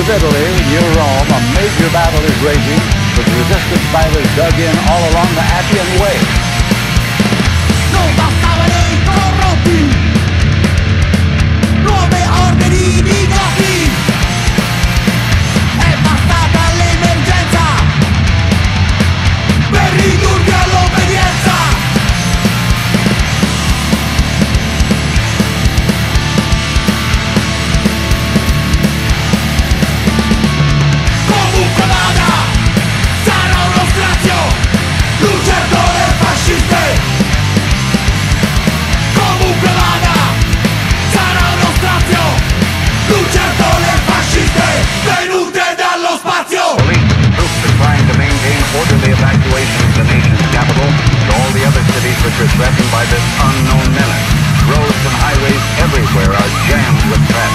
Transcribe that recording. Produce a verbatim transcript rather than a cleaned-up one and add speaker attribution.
Speaker 1: Italy, near Rome, a major battle is raging, with resistance fighters dug in all along the Appian Way.
Speaker 2: Non bastavano i corrotti, nuove orde di bigotti, è bastata l'emergenza per ridurvi all'obbedienza. Comunque vada, sarà uno strazio, lucertole fasciste. Comunque vada, sarà uno strazio, lucertole fasciste venute dallo spazio.
Speaker 3: Police troops are trying to maintain orderly evacuation of the nation's capital and all the other cities which are threatened by this unknown menace. Roads and highways everywhere are jammed with traffic.